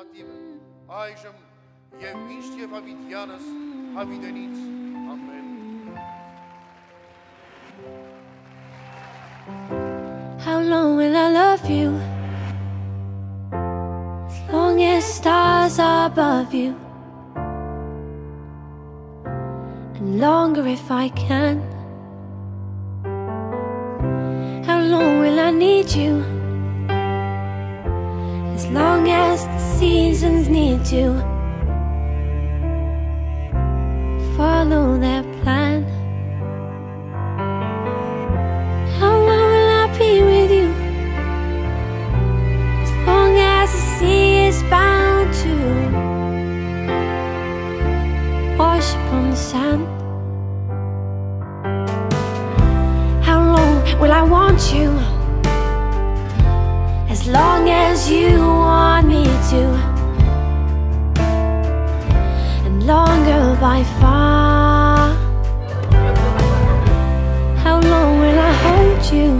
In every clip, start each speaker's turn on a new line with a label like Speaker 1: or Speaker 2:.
Speaker 1: perspektiewe. Այժմ եւ միշտ եւ հավիտյանս հավիտենից ամեն.
Speaker 2: How long will I love you? As long as stars are above you, and longer if I can. How long will I need you? As long as the seasons need to follow their plan. How long will I be with you? As long as the sea is bound to wash upon the sand. How long will I want you? As long as you want me to, and longer by far. How long will I hold you?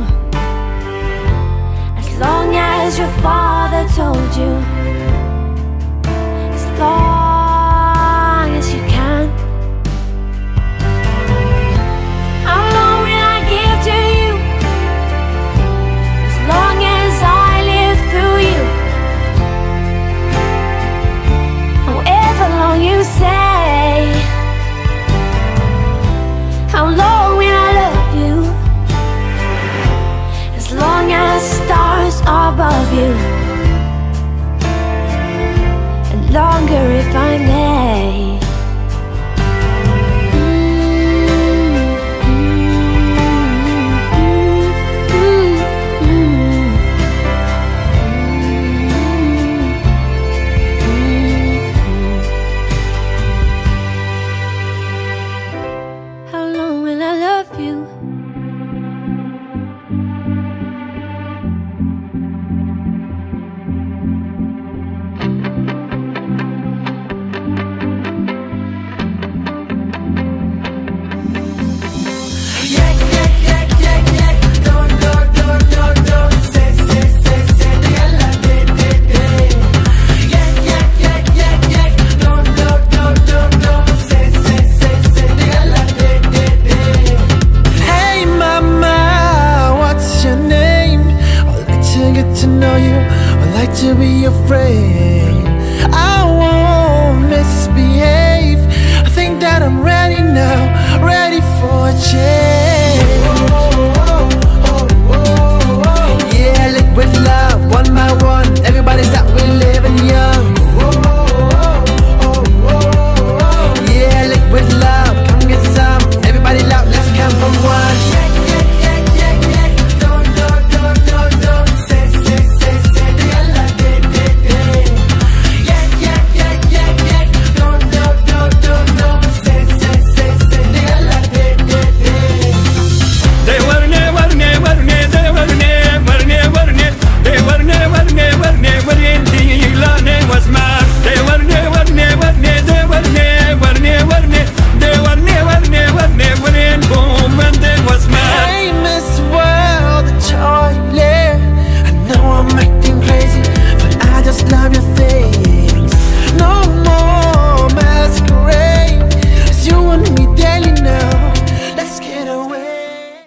Speaker 2: As long as your father told you, as long as you can. How long will I give to you? As long as I live through you. However long you say. How long will I love you? As long as stars are above you, and longer if I may. How long will I love you?
Speaker 3: To know you, I'd like to be your friend. I won't misbehave. I think that I'm ready now, ready for a change. Yeah, liquid love, one by one.